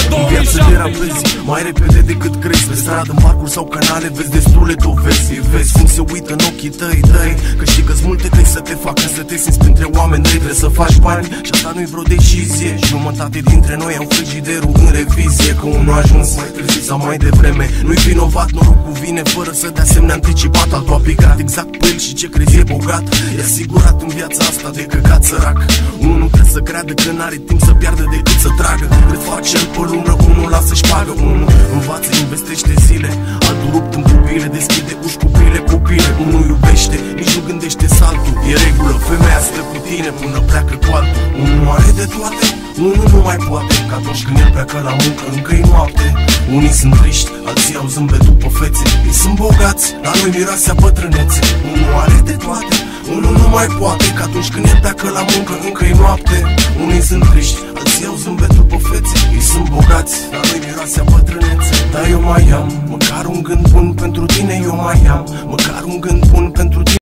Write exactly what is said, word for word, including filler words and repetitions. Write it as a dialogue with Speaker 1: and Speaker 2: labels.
Speaker 1: În viață derapezi mai repede decât crezi. Pe stradă, în parcuri sau canale vezi destule dovezi. Vezi cum se uită în ochii tăi, tăi că știi că-s multe căi să te facă să te simți printre oameni răi. Trebuie să faci bani și asta nu-i vreo decizie. Jumătate dintre noi au frigiderul în revizie, că unul a ajuns mai târziu sau mai devreme. Nu-i vinovat, norocul vine fără să dea semne anticipat. Altul a picat exact pe el și ce crezi e bogat. E asigurat în viața asta de căcat sărac. Unul nu trebuie să creadă că n-are timp să piardă decât să tragă. Cât face el pe lună, unul lasă-și pagă. Unul învață, investește zile, altul rupt în pupile, deschide uși cu pile, pupile. Unul iubește, nici nu gândește saltul. E regulă, femeia stă cu tine până pleacă cu altul. Unul are de toate, unul nu mai poate, că atunci când el pleacă la muncă încă-i noapte. Unii sunt triști, alții au zâmbetul pe fețe. Ei sunt bogați, dar noi miroasea bătrânețe. Unul are de toate, unul nu mai poate, că atunci când el pleacă la muncă încă-i noapte. Unii sunt triști, alții au zâmbetul pe fețe. Ei sunt bogați, dar noi miroasea bătrânețe. Dar eu mai am, măcar un gând bun pentru tine eu mai am, măcar un gând bun pentru tine.